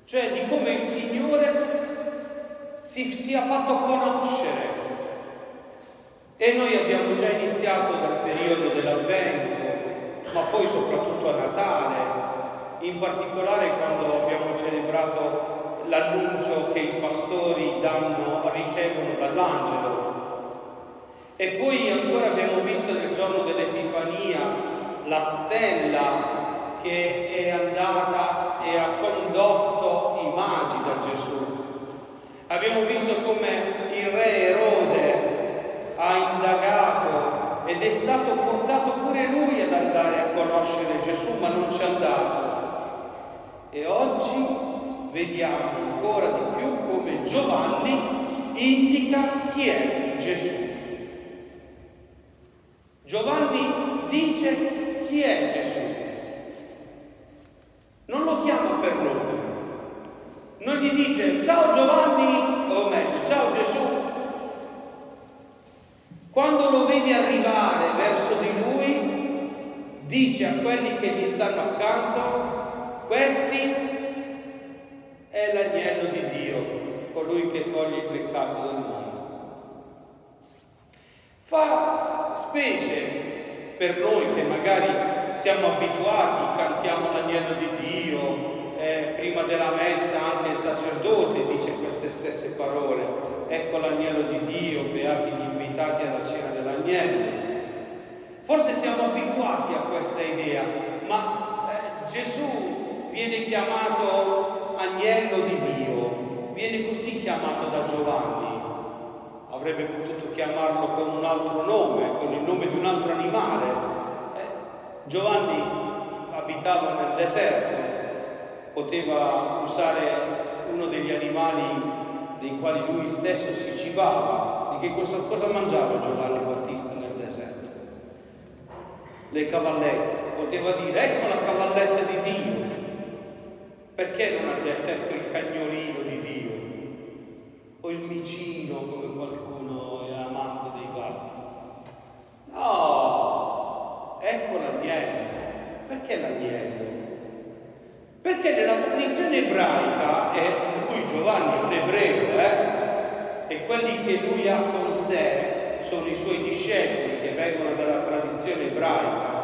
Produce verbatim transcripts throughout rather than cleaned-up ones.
cioè di come il Signore si sia fatto conoscere. E noi abbiamo già iniziato dal periodo dell'Avvento, ma poi soprattutto a Natale, in particolare quando abbiamo celebrato l'annuncio che i pastori danno, ricevono dall'angelo. E poi ancora abbiamo visto nel giorno dell'Epifania la stella che è andata e ha condotto i magi da Gesù. Abbiamo visto come il re Erode ha indagato ed è stato portato pure lui ad andare a conoscere Gesù, ma non ci è andato. E oggi vediamo ancora di più come Giovanni indica chi è Gesù. Giovanni dice chi è Gesù. Non lo chiama per nome. Non gli dice ciao Giovanni, o meglio, ciao Gesù. Quando lo vede arrivare verso di lui, dice a quelli che gli stanno accanto: questi è l'agnello di Dio, colui che toglie il peccato del mondo. Fa specie per noi che magari siamo abituati, cantiamo l'agnello di Dio, eh, prima della messa anche il sacerdote dice queste stesse parole. Ecco l'agnello di Dio, beati gli invitati alla cena dell'agnello. Forse siamo abituati a questa idea, ma eh, Gesù viene chiamato agnello di Dio, viene così chiamato da Giovanni. Avrebbe potuto chiamarlo con un altro nome, con il nome di un altro animale. Eh, Giovanni abitava nel deserto, poteva usare uno degli animali dei quali lui stesso si cibava. Di che cosa, cosa mangiava Giovanni Battista nel deserto? Le cavallette. Poteva dire ecco la cavalletta di Dio. Perché non ha detto ecco il cagnolino di Dio o il micino come qualcuno è amante dei gatti? No, ecco l'agnello. Perché l'agnello? Perché nella tradizione ebraica, e lui Giovanni è un ebreo, eh, e quelli che lui ha con sé sono i suoi discepoli che vengono dalla tradizione ebraica,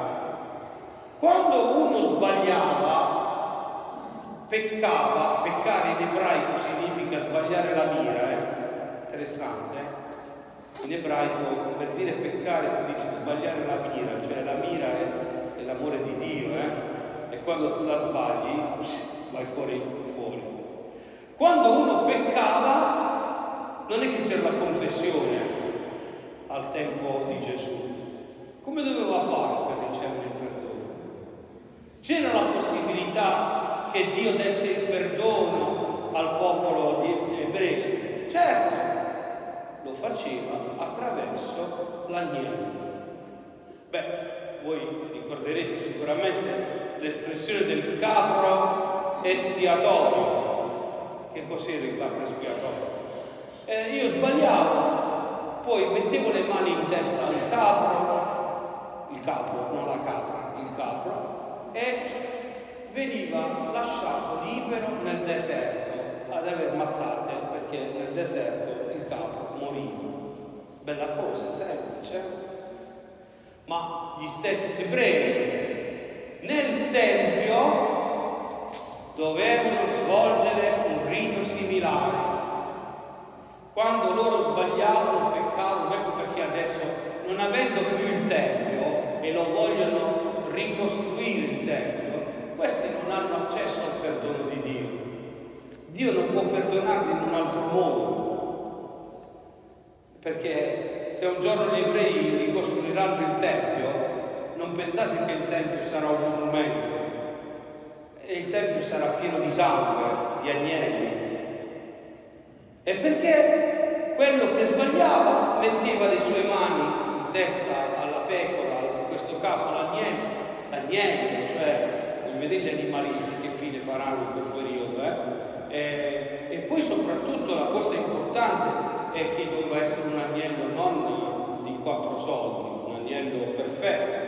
quando uno sbagliava, peccava, peccare in ebraico significa sbagliare la mira, eh? Interessante, eh? In ebraico per dire peccare si dice sbagliare la mira, cioè la mira è, è l'amore di Dio, eh? E quando tu la sbagli, vai fuori, fuori. Quando uno peccava, non è che c'era la confessione al tempo di Gesù. Come doveva fare per ricevere il perdono? C'era la possibilità che Dio desse il perdono al popolo di ebreo? Certo, lo faceva attraverso l'agnello. Beh, voi ricorderete sicuramente l'espressione del capro espiatorio. Che cos'era il capro espiatorio? Eh, io sbagliavo, poi mettevo le mani in testa al capro, il capro, non la capra, il capro, e veniva lasciato libero nel deserto ad aver mazzate, perché nel deserto il capro moriva. Bella cosa, semplice. Ma gli stessi ebrei nel Tempio dovevano svolgere un rito similare. Quando loro sbagliavano, peccavano, ecco perché adesso, non avendo più il Tempio e lo vogliono ricostruire il Tempio, questi non hanno accesso al perdono di Dio. Dio non può perdonarli in un altro modo, perché se un giorno gli ebrei ricostruiranno il Tempio, non pensate che il Tempio sarà un monumento, e il Tempio sarà pieno di sangue, di agnelli. E perché quello che sbagliava metteva le sue mani in testa alla pecora, in questo caso l'agnello, l'agnello, cioè vedete gli animalisti che fine faranno in quel periodo, eh? E, e poi soprattutto la cosa importante è che doveva essere un agnello non di quattro soldi, un agnello perfetto.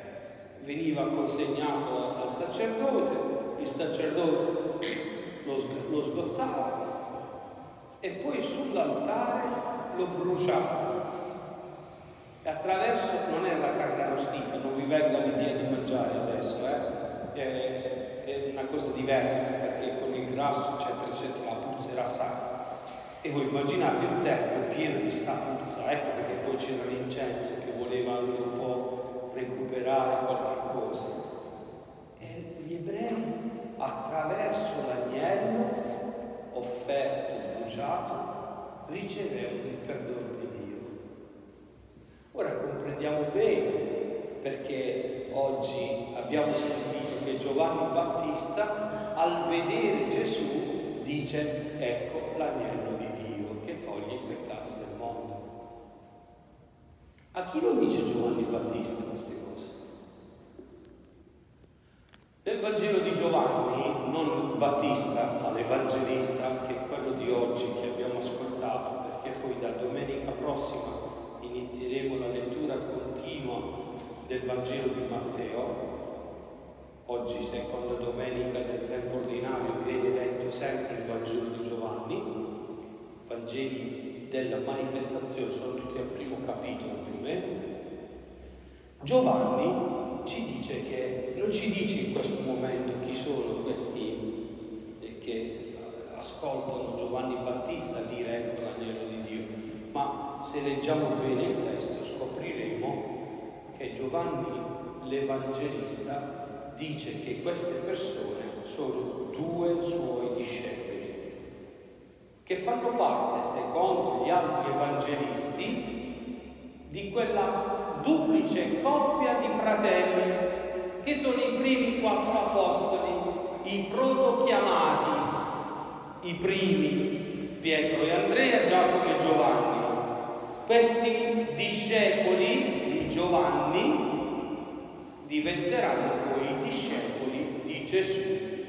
Veniva consegnato al sacerdote, il sacerdote lo sgozzava e poi sull'altare lo bruciava. E attraverso, non è la carne arrostita, non vi venga l'idea di mangiare adesso, eh? è, è una cosa diversa, perché con il grasso eccetera eccetera la puzza era sacra. E voi immaginate il tempio pieno di sta puzza, ecco perché poi c'era l'incenso che voleva anche un po' recuperare qualche cosa. E gli ebrei attraverso l'agnello offerto, bruciato, ricevevano il perdono di Dio. Ora comprendiamo bene perché oggi abbiamo sentito che Giovanni Battista al vedere Gesù dice: ecco l'agnello di Dio che toglie il peccato del mondo. A chi lo dice Giovanni Battista queste cose? Nel Vangelo di Giovanni, non Battista, ma l'Evangelista, che è quello di oggi che abbiamo ascoltato, perché poi da domenica prossima inizieremo la lettura continua del Vangelo di Matteo. Oggi, seconda domenica del tempo ordinario, viene letto sempre il Vangelo di Giovanni. I Vangeli della manifestazione sono tutti al primo capitolo più o meno. Giovanni ci dice che, non ci dice in questo momento chi sono questi che ascoltano Giovanni Battista dire ecco l'agnello di Dio, ma se leggiamo bene il testo scopriremo che Giovanni l'Evangelista dice che queste persone sono due suoi discepoli, che fanno parte, secondo gli altri evangelisti, di quella duplice coppia di fratelli che sono i primi quattro apostoli, i protochiamati, i primi, Pietro e Andrea, Giacomo e Giovanni. Questi discepoli di Giovanni diventeranno poi i discepoli di Gesù.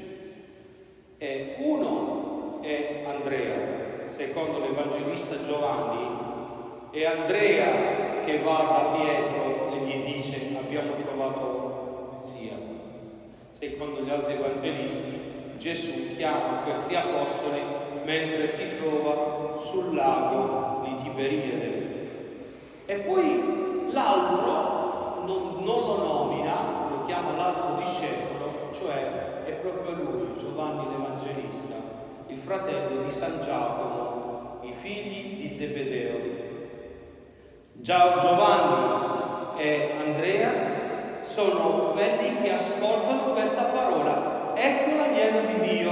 E uno è Andrea, secondo l'Evangelista Giovanni, è Andrea che va da Pietro e gli dice abbiamo trovato il Messia. Secondo gli altri evangelisti Gesù chiama questi apostoli mentre si trova sul lago di Tiberiade. E poi l'altro non, non lo nomina, lo chiama l'altro discepolo, cioè è proprio lui, Giovanni l'Evangelista, il fratello di San Giacomo, i figli di Zebedeo. Già Giovanni e Andrea sono quelli che ascoltano questa parola, ecco l'agnello di Dio.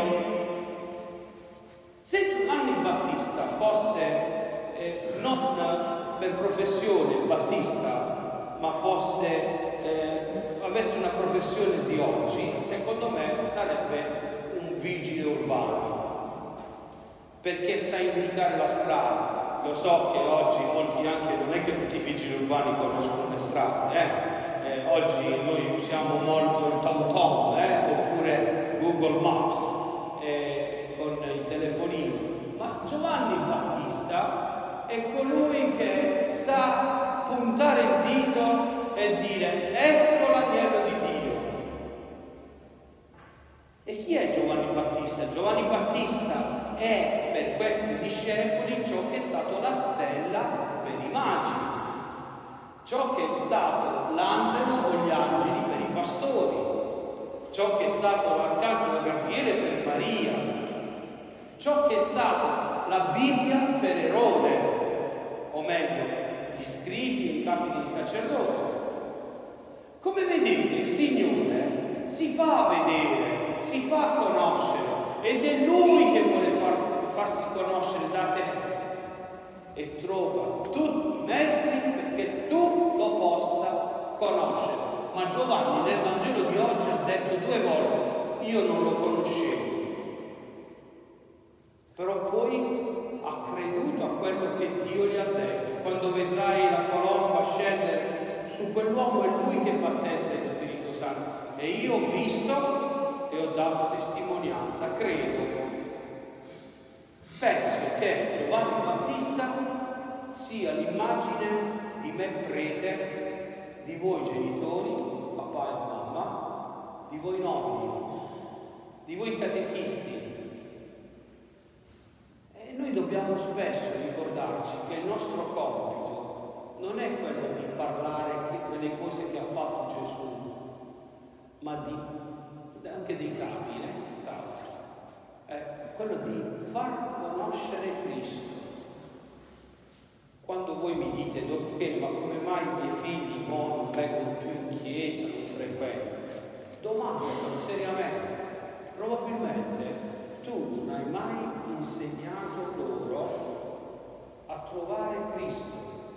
Se Giovanni Battista fosse eh, non per professione Battista, ma fosse eh, avesse una professione di oggi, secondo me sarebbe un vigile urbano, perché sa indicare la strada. Lo so che oggi molti anche, non è che tutti i vigili urbani conoscono le strade, eh? Eh, oggi noi usiamo molto il TomTom, eh? oppure Google Maps eh, con il telefonino, ma Giovanni Battista è colui che sa puntare il dito e dire ecco l'agnello di Dio. E chi è Giovanni Battista? Giovanni Battista è per questi discepoli ciò che è stato la stella per i magi, ciò che è stato l'angelo o gli angeli per i pastori, ciò che è stato l'arcangelo Gabriele per Maria, ciò che è stato la Bibbia per Erode, o meglio, gli scribi e i capi dei sacerdoti. Come vedete, il Signore si fa vedere, si fa conoscere, ed è Lui che vuole far, farsi conoscere da te e trova tutti i mezzi perché tu lo possa conoscere. Ma Giovanni nel Vangelo di oggi ha detto due volte io non lo conoscevo, però poi ha creduto a quello che Dio gli ha detto. Quando vedrai la colomba scendere su quell'uomo è Lui che battezza il Spirito Santo, e io ho visto e ho dato testimonianza, credo. Penso che Giovanni Battista sia l'immagine di me prete, di voi genitori, papà e mamma, di voi nonni, di voi catechisti, spesso ricordarci che il nostro compito non è quello di parlare delle cose che ha fatto Gesù, ma di, anche dei capi, eh, stato, è quello di far conoscere Cristo. Quando voi mi dite, okay, ma come mai i miei figli non vengono più in chiesa, non frequentano? Domandalo seriamente. Probabilmente tu non hai mai insegnato loro a trovare Cristo.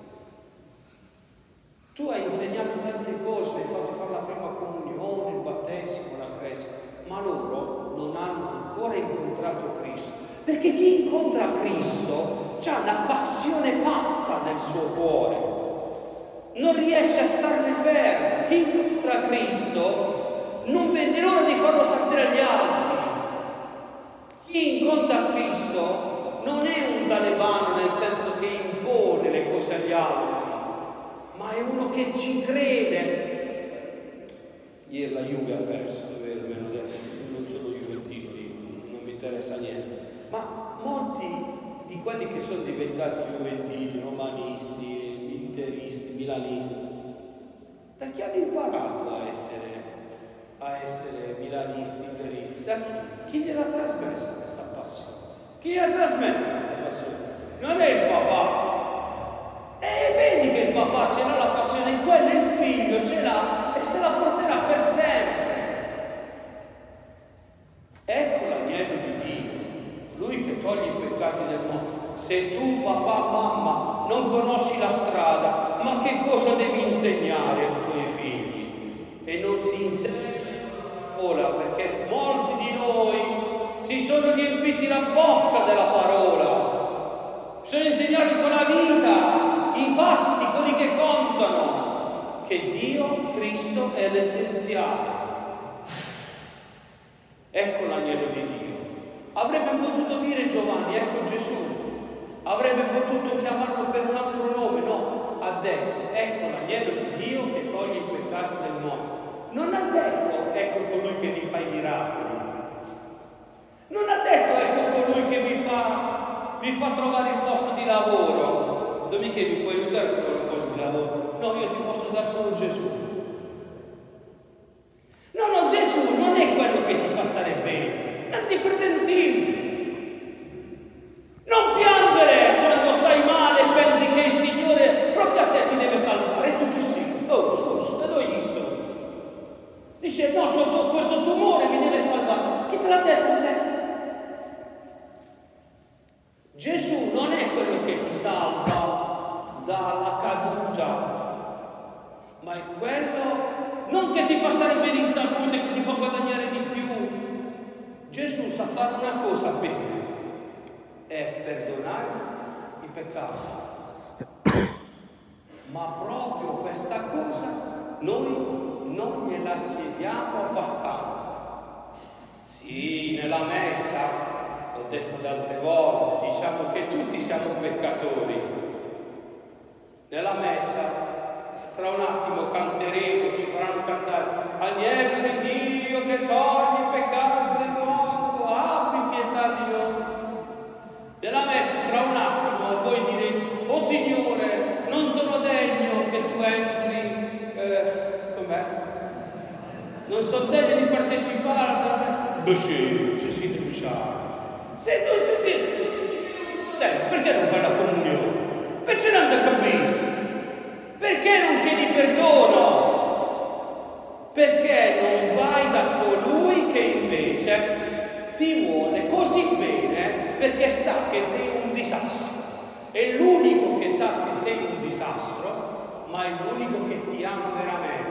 Tu hai insegnato tante cose, hai fatto fare la prima comunione, il battesimo, la cresca, ma loro non hanno ancora incontrato Cristo. Perché chi incontra Cristo ha una passione pazza nel suo cuore, non riesce a starne fermo. Chi incontra Cristo non vede l'ora di farlo sapere agli altri. Chi incontra Cristo non è un talebano nel senso che impone le cose agli altri, ma è uno che ci crede. Ieri la Juve ha perso, è vero, mi hanno detto, non sono juventino, non mi interessa niente, ma molti di quelli che sono diventati juventini, romanisti, interisti, milanisti, da chi hanno imparato a essere, a essere milanisti, interisti? Da chi? Chi gliel'ha trasmessa questa passione? Chi gliel'ha trasmessa questa passione? Non è il papà. E vedi che il papà ce l'ha la passione in quello, il figlio ce l'ha e se la porterà per sempre. Ecco l'agnello di Dio, lui che toglie i peccati del mondo. Se tu, papà, mamma, non conosci la strada, ma che cosa devi insegnare ai tuoi figli? E non si insegna ora, perché molti di noi si sono riempiti la bocca della parola, bisogna insegnarli con la vita, i fatti, quelli che contano, che Dio, Cristo è l'essenziale. Ecco l'agnello di Dio. Avrebbe potuto dire Giovanni, ecco Gesù, avrebbe potuto chiamarlo per un altro nome, no, ha detto, ecco l'agnello di Dio che toglie i peccati del mondo. Non ha detto, ecco colui che vi fa i miracoli. Non ha detto, ecco colui che vi fa, vi fa trovare il posto di lavoro. Domica mi puoi aiutare a trovare il posto di lavoro? No, io ti posso dare solo Gesù. No, no, Gesù non è quello che ti fa stare bene, anzi per tentire. Non piangere quando stai male e pensi che il Signore proprio a te ti deve salvare. E tu ci sei. Oh, scusa, te l'ho visto. Dice, no, c'ho questo tumore, mi deve salvare. Chi te l'ha detto a te? Gesù non è quello che ti salva dalla caduta, ma è quello non che ti fa stare bene in salute, che ti fa guadagnare di più. Gesù sa fare una cosa bene, è perdonare i peccati. Ma proprio questa cosa noi non gliela chiediamo abbastanza. Sì, nella messa, l'ho detto da altre volte, diciamo che tutti siamo peccatori. Nella messa, tra un attimo canteremo, ci faranno cantare Agnello di Dio che toglie i peccati del mondo, abbi pietà di noi. Nella messa, tra un attimo, voi direte, oh Signore, non sono degno che tu entri, eh, com'è? Non sono degno di partecipare, Beh, ci si bruciare. Se tu tutti questi perché non fai la comunione? Perché non ti capisci? Perché non chiedi perdono? Perché non vai da colui che invece ti vuole così bene, perché sa che sei un disastro. È l'unico che sa che sei un disastro, ma è l'unico che ti ama veramente.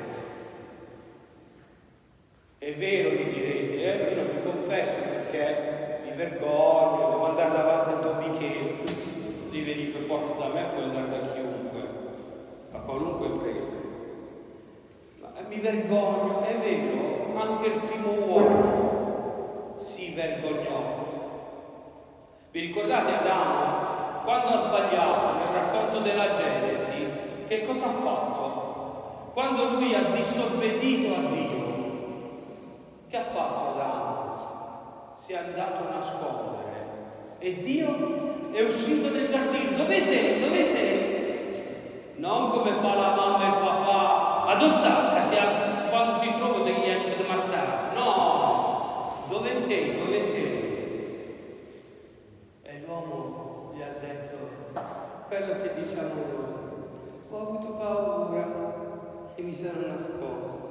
È vero, mi direte, eh? Io non mi confesso perché mi vergogno, devo andare davanti a Don Michele, devi venire per forza da me, puoi andare da chiunque, a qualunque prete. Ma mi vergogno, è vero, anche il primo uomo si vergognò. Vi ricordate Adamo? Quando ha sbagliato nel racconto della Genesi, che cosa ha fatto? Quando lui ha disobbedito a Dio, che ha fatto Adamo? Si è andato a nascondere E Dio è uscito dal giardino. Dove sei? Dove sei? Non come fa la mamma e il papà, addossati, quando ti trovo degli anni di mazzata. No! Dove sei? Dove sei? E l'uomo gli ha detto quello che diciamo noi. Ho avuto paura e mi sono nascosto.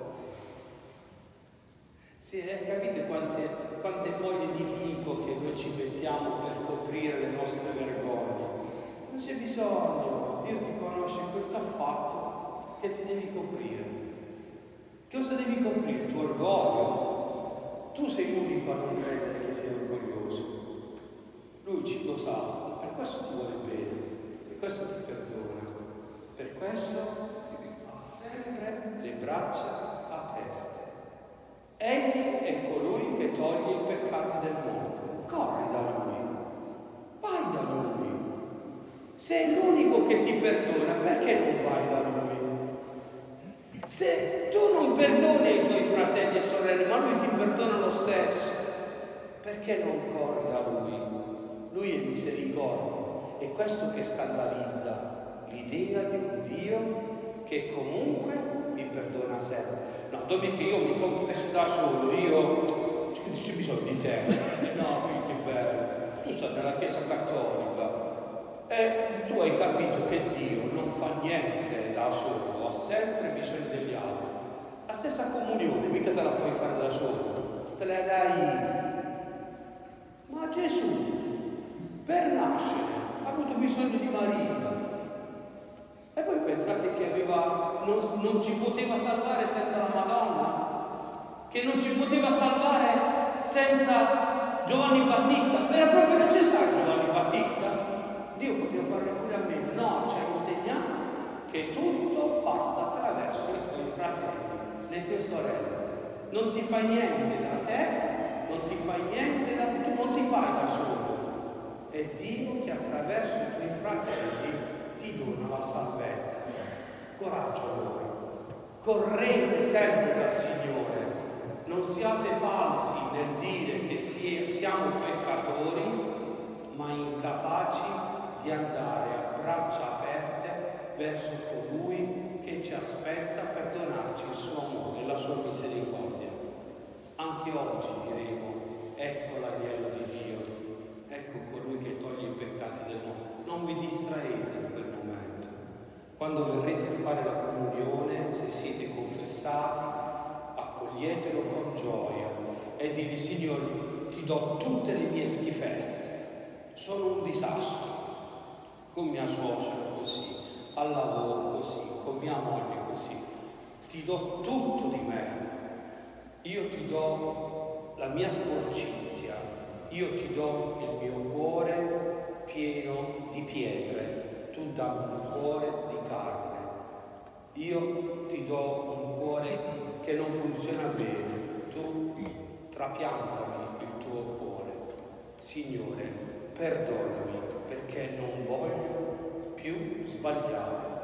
Sì, eh, capite quante, quante foglie di fico che noi ci mettiamo per coprire le nostre vergogne? Non c'è bisogno, Dio ti conosce, questo ha fatto che ti devi coprire. Che cosa devi coprire? Il tuo orgoglio? Tu sei l'unico a non credere che sei orgoglioso. Lui ci lo sa, per questo ti vuole bene, per questo ti perdona, per questo ha sempre le braccia aperte. Egli è colui che toglie i peccati del mondo. Corri da lui, vai da lui. Se è l'unico che ti perdona, perché non vai da lui? Se tu non perdoni ai tuoi fratelli e sorelle, ma lui ti perdona lo stesso, perché non corri da lui? Lui è misericordia. È questo che scandalizza l'idea di un Dio che comunque mi perdona sempre. No, dopo che io mi confesso da solo, io c'è bisogno di te. No, figlio, che bello. Tu stai nella Chiesa Cattolica e tu hai capito che Dio non fa niente da solo, ha sempre bisogno degli altri. La stessa comunione, mica te la fai fare da solo, te la dai. Ma Gesù, per nascere, ha avuto bisogno di Maria. E voi pensate che aveva, non, non ci poteva salvare senza la Madonna? Che non ci poteva salvare senza Giovanni Battista? Era proprio necessario Giovanni Battista? Dio poteva farlo pure a me. No, ci ha insegnato che tutto passa attraverso i tuoi fratelli, le tue sorelle. Non ti fai niente da te, non ti fai niente da te, tu non ti fai da solo. È Dio che attraverso i tuoi fratelli ti dona la salvezza. Coraggio allora, correte sempre dal Signore, non siate falsi nel dire che siamo peccatori, ma incapaci di andare a braccia aperte verso colui che ci aspetta per donarci il suo amore e la sua misericordia. Anche oggi diremo, ecco l'agnello di Dio, ecco colui che toglie i peccati del mondo. Non vi distraete in quel momento. Quando verrete a fare la comunione, se siete confessati, accoglietelo con gioia e dite: Signore, ti do tutte le mie schifezze, sono un disastro, con mia suocera così, al lavoro così, con mia moglie così, ti do tutto di me, io ti do la mia sporcizia, io ti do il mio cuore pieno di pietre, tu dammi un cuore di carne. Io ti do un cuore che non funziona bene, tu trapiantami il tuo cuore. Signore, perdonami perché non voglio più sbagliare.